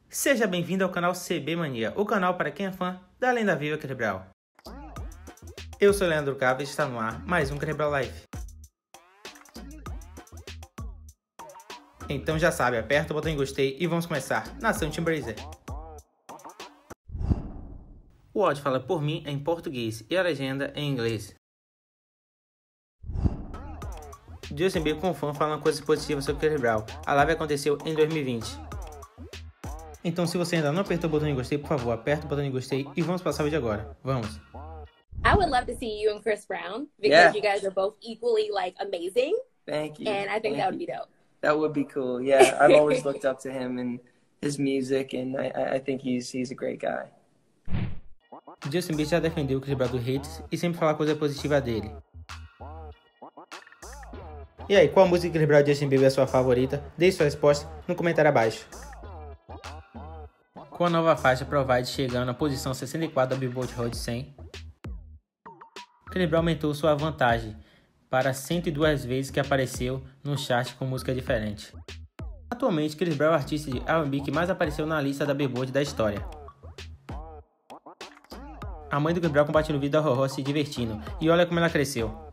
Seja bem-vindo ao canal CB Mania, o canal para quem é fã da lenda viva Cerebral. Eu sou Leandro Cava e está no ar mais um Cerebral Live. Então já sabe, aperta o botão em gostei e vamos começar Nação Timbrazer. O áudio fala por mim em português e a legenda em inglês. Justin Bieber com fã falando coisas positivas sobre Cerebral. A live aconteceu em 2020. Então se você ainda não apertou o botão de gostei, por favor, aperta o botão de gostei e vamos passar o vídeo agora. Vamos! I would love to see you and Chris Brown because you guys are both equally amazing. Thank you. And I think that would be dope. That would be cool. Yeah, I've always looked up to him and his music, and I think he's a great guy. Justin Bieber já defendeu o Cerebral do haters e sempre fala coisa positiva dele. E aí, qual música Cerebral de Justin Bieber é a sua favorita? Deixe sua resposta no comentário abaixo. Com a nova faixa Provide chegando na posição 64 da Billboard Hot 100, Cerebral aumentou sua vantagem para 102 vezes que apareceu no chart com música diferente. Atualmente, Cerebral é o artista de R&B que mais apareceu na lista da Billboard da história. A mãe do Cerebral compartilhou o vídeo da Roró se divertindo, e olha como ela cresceu.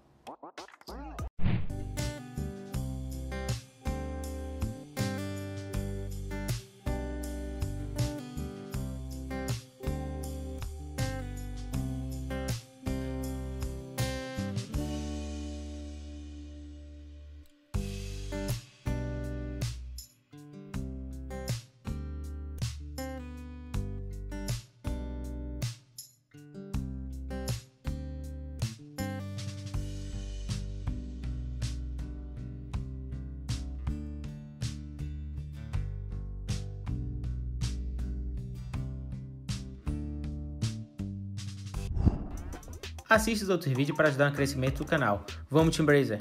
Assista os outros vídeos para ajudar no crescimento do canal. Vamos Timbrazer!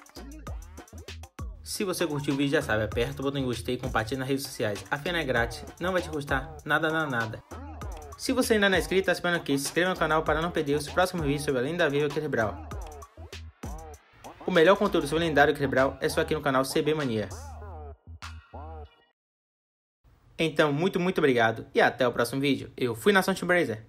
Se você curtiu o vídeo já sabe, aperta o botão em gostei e compartilha nas redes sociais. Afinal é grátis, não vai te custar nada. Se você ainda não é inscrito, tá esperando o quê? Se inscreva no canal para não perder os próximos vídeos sobre a lenda viva Cerebral. O melhor conteúdo sobre o lendário Cerebral é só aqui no canal CB Mania. Então, muito obrigado e até o próximo vídeo. Eu fui Nação Timbrazer.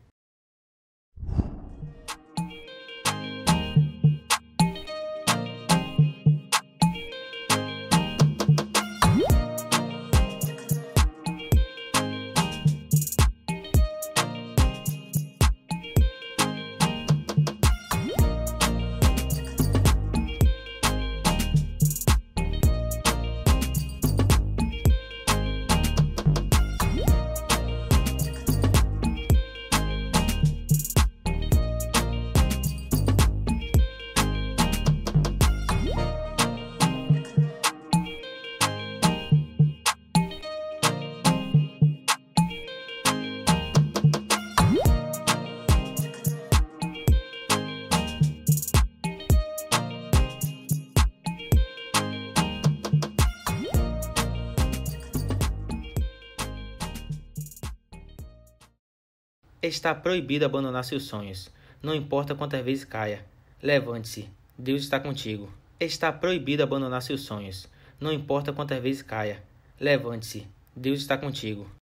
Está proibido abandonar seus sonhos. Não importa quantas vezes caia. Levante-se. Deus está contigo. Está proibido abandonar seus sonhos. Não importa quantas vezes caia. Levante-se. Deus está contigo.